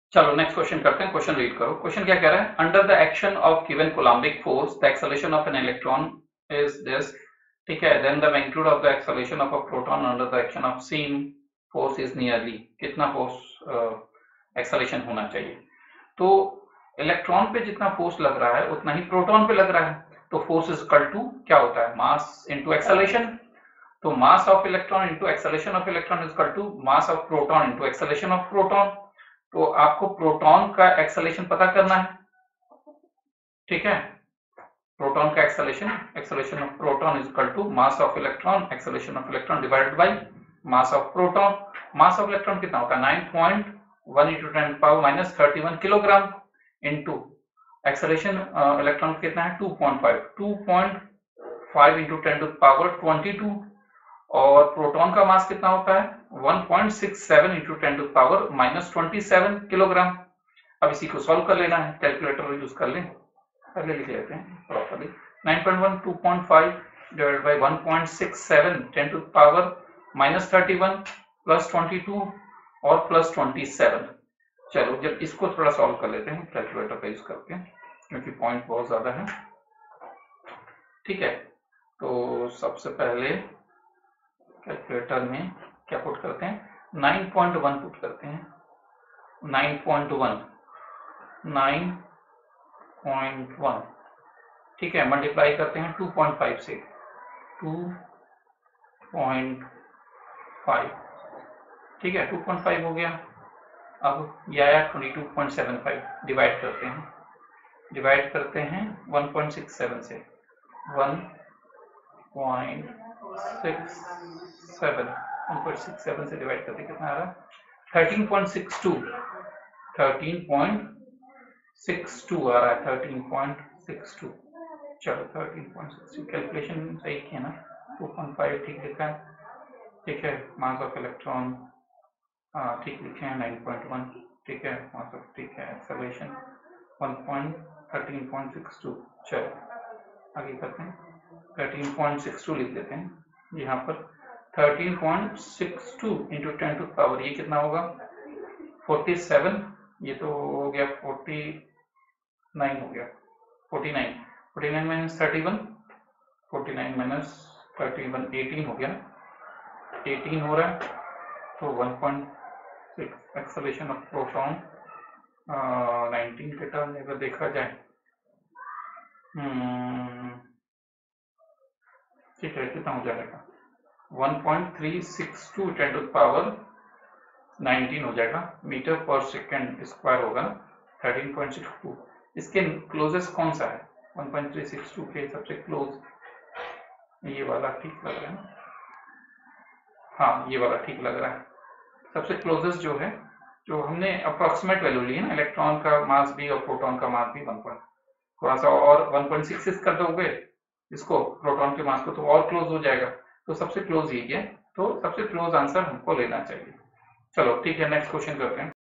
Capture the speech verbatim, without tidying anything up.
चलो next question करते हैं। क्वेश्चन रीड करो। क्वेश्चन क्या कह रहा है? Under the action of given coulombic force the acceleration of an electron is this. ठीक है, then the magnitude of the acceleration of a proton under the action of same force is nearly. कितना force acceleration होना चाहिए? तो electron पे जितना force लग रहा है उतना ही प्रोटॉन पे लग रहा है। तो फोर्स इज इक्वल टू क्या होता है? Mass into acceleration. तो mass of electron into acceleration of electron is equal to mass of proton into acceleration of proton. तो आपको प्रोटॉन का एक्सेलरेशन पता करना है। ठीक है, प्रोटॉन का acceleration, acceleration of proton is equal to mass of electron, acceleration of electron divided by mass of proton. Mass of electron कितना होता है? Nine point one into ten power minus thirty one kilogram into acceleration electron कितना है? Two point five, two point five into ten to power twenty two. और proton का mass कितना होता है? One point six seven into ten to power minus twenty seven kilogram. अब इसी को सॉल्व कर लेना है, कैलकुलेटर यूज कर लें, पहले लिख लेते हैं properly. Nine point one two point five divided by one point six seven ten to power minus thirty one plus twenty two और प्लस ट्वेंटी सेवन। चलो जब इसको थोड़ा सॉल्व कर लेते हैं कैलकुलेटर का यूज करके, क्योंकि पॉइंट बहुत ज्यादा है। ठीक है, तो सबसे पहले कैलकुलेटर में क्या पुट करते हैं? नाइन पॉइंट वन पुट करते हैं। Nine point one, nine point one. ठीक है, मल्टीप्लाई करते हैं टू पॉइंट फाइव से, टू पॉइंट फाइव। ठीक है, टू पॉइंट फाइव हो गया। अब ये आया twenty two point seven five. Divide करते हैं, डिवाइड करते हैं वन पॉइंट सिक्स सेवन से, one point six seven, one point six seven से डिवाइड करते कितना आ रहा है? Thirteen point six two, thirteen point six two आ रहा है, थर्टीन पॉइंट सिक्स टू। चलो thirteen point six two, calculation सही किया ना? टू पॉइंट फाइव ठीक लिखा है। ठीक है, मास ऑफ इलेक्ट्रॉन हाँ ठीक लिखे हैं, नाइन पॉइंट वन। ठीक है, मास ऑफ, ठीक है, acceleration one point thirteen point six two. चलो आगे करते हैं, थर्टीन पॉइंट सिक्स टू लिख देते हैं यहाँ पर। Thirteen point six two into ten to power ये कितना होगा? Forty seven. ये तो हो गया फोर्टी नाइन, हो गया forty nine. Forty nine minus thirty one, forty nine minus thirty one, eighteen हो गया, एटीन हो रहा है। तो one point six acceleration of proton nineteen के टर्म में अगर देखा जाए, ठीक है, कितना हो जाएगा? One point three six two ten to power nineteen हो जाएगा, मीटर पर सेकेंड स्क्वायर होगा थर्टीन पॉइंट सिक्स टू। इसके क्लोजेस्ट कौन सा है? One point three six two के सबसे क्लोज ये वाला ठीक लग रहा है ना? हाँ ये वाला ठीक लग रहा है। सबसे क्लोजेस्ट जो है, जो हमने अप्रोक्सीमेट वैल्यू ली है ना, इलेक्ट्रॉन का मास भी और प्रोटॉन का मास भी वन पॉइंट, थोड़ा सा और वन पॉइंट सिक्स सिक्स कर दोगे इसको, प्रोटॉन के मास को, तो और क्लोज हो जाएगा। तो सबसे क्लोज ये है, तो सबसे क्लोज आंसर हमको लेना चाहिए। चलो ठीक है, नेक्स्ट क्वेश्चन करते हैं।